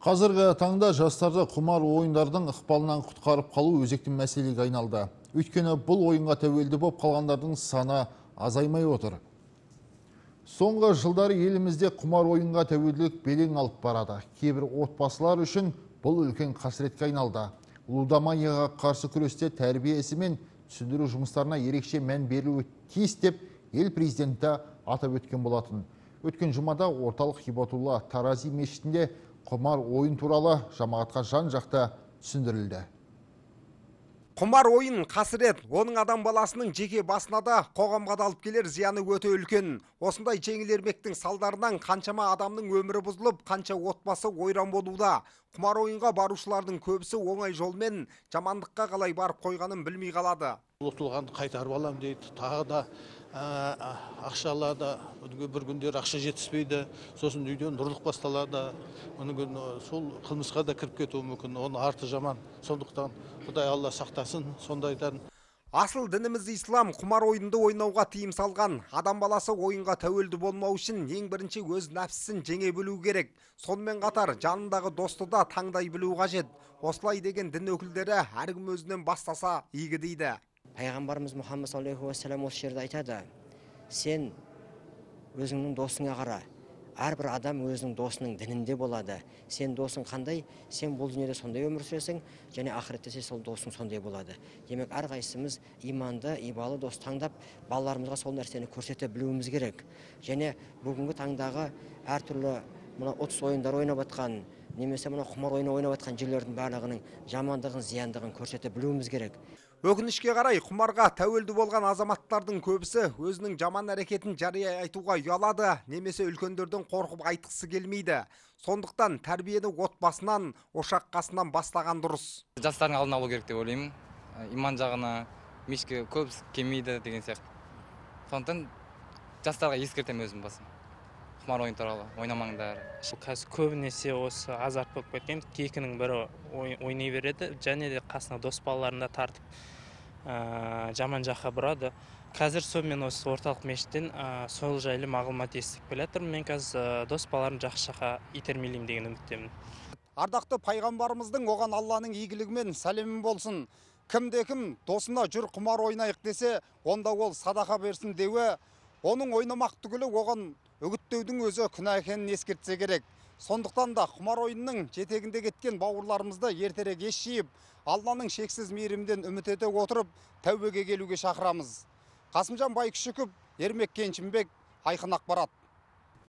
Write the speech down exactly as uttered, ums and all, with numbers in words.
Қазіргі таңда жастарды құмар ойындардың ықпалынан құтқарып қалу өзекті мәселеге айналды. Өйткені бұл ойынға тәуелді болып қалғандардың саны азаймай отыр. Соңғы жылдары елімізде құмар ойынға тәуелділік белең алып барады. Кейбір отбасылар үшін бұл үлкен қасіретке айналды. Лудоманияға қарсы күресте тәрбие ісі мен түсіндіру жұмыстарына ерекше мән берілуі тиіс деп ел президенті атап өткен болатын. Өткен жұмада орталық Хибатулла Тарази мешітінде құмар ойын туралы жамағатқа жан-жақты түсіндірілді. Құмар ойын қасірет, оның адам баласының жеке басына да қоғамға да алып келер зияны өте үлкен. Осындай жеңіл ермектің салдарынан қаншама адамның өмірі бұзылып, қанша отбасы ойран болуда. Құмар ойынға барушылардың көбісі оңай жолмен жамандыққа қалай барып қойғанын білмей қалады. Ұтылғанды қайтарып алам дейді, тағы да ақшалады, бір күндер ақша жетіспейді, сосын үйден ұрлық басталады, сол қылмысқа да кіріп кетуі мүмкін, оның арты жаман. Сондықтан Құдай Алла сақтасын сондайдан. Асыл дініміз ислам, құмар ойынды ойнауға тыйым салған. Адам баласы ойынға тәуелді болмау үшін ең бірінші өз нәпсісін жеңе білу керек. Сонымен қатар жанындағы досты да таңдай білу қажет. Осылай деген дін өкілдері әркім өзінен бастаса игі дейді. Пайғамбарымыз Мұхаммад саллаллаху алейхи ва саллям осы жерде айтады: сен өзіңнің досыңа қара. Әрбір адам өзінің досының дінінде болады. Сен досың қандай, сен бұл дүниеде сондай өмір сүресің, және ақыретте сол досың сондай болады. Демек, әрқайсымыз иманды, ибалы дос таңдап, балаларымызға сол нәрсені көрсете білуіміз керек. Және бүгінгі таңдағы әртүрлі мына ұтыс ойындар ойнап атқан, немесе мына құмар ойны ойнап атқан жерлердің барлығының жамандығын, зияндығын көрсете білуіміз керек. Өкінішке қарай, құмарға тәуелді болған азаматтардың көбісі өзінің жаман әрекетін жария айтуға ұялады, немесе үлкендерден қорқып айтқысы келмейді. Сондықтан тәрбиені отбасынан, ошақ қасынан бастаған дұрыс. Жастардың алдын алу керек деп ойлаймын. Иман жағына мешітке көбісі келмейді деген сияқты. Сондықтан жастарға ескертемін өзім басым. Құмар ойын туралы ойнамаңдар. Қазір көбінесе осы азарт болып кеткен, екінің бірі ойнай береді, және де қасына дос балаларында тартып жаман жаққа бұрады. Қазір сонымен осы орталық мешіттен сол жайлы мағлұмат естіп келатырмын. Мен қазір дос балаларын жақсы жаққа итермелеймін деген үміттемін. Ардақты пайғамбарымыздың оған Алланың игілігімен сәлемі болсын. Кімде-кім досына жүр құмар ойнайық десе, онда ол садақа берсін деуі, оның ойнамақ түгілі оған үгіттеудің өзі күнә екенін ескертсе керек. Сондықтан да құмар ойынның жетегінде кеткен бауырларымызды ертерек ес жиып, Алланың шексіз мейірімден үміт ете отырып, тәубеге келуге шақырамыз. Қасымжан Байкүшіков, Ермек Кеншімбек, Айқын ақпарат.